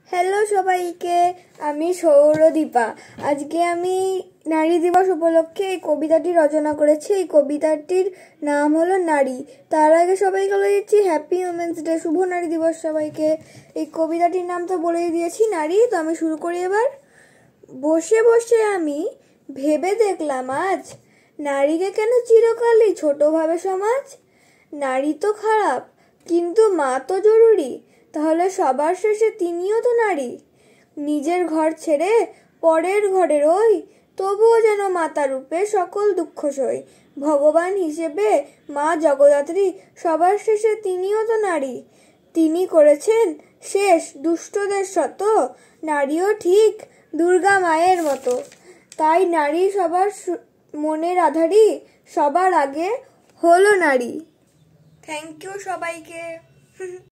Hello সবাইকে, আমি সৌরদীপা। আজকে আমি নারী দিবস উপলক্ষে এই কবিতাটি রচনা করেছি। এই কবিতাটির নাম হলো নারী। তার আগে সবাইকে বলে দিচ্ছি হ্যাপি উমেন্স ডে, শুভ নারী দিবস সবাইকে। এই কবিতাটির নাম তো বলেই দিয়েছি, নারী। তো আমি শুরু করি এবার। বসে বসে আমি ভেবে দেখলাম আজ, নারীকে কেন চিরকালই ছোট ভাবে সমাজ। নারী তো খারাপ, কিন্তু মা তো জরুরি, তাহলে সবার শেষে তিনিও তো নারী। নিজের ঘর ছেড়ে পরের ঘরে রই, তবুও যেন মাতা রূপে সকল দুঃখ সই। ভগবান হিসেবে মা জগদ্ধাত্রী, সবার শেষে তিনিও তো নারী। তিনি করেছেন শেষ দুষ্টদের শত, নারীও ঠিক দুর্গা মায়ের মতো। তাই নারী সবার মনের আধারী, সবার আগে হলো নারী। থ্যাংক ইউ সবাইকে।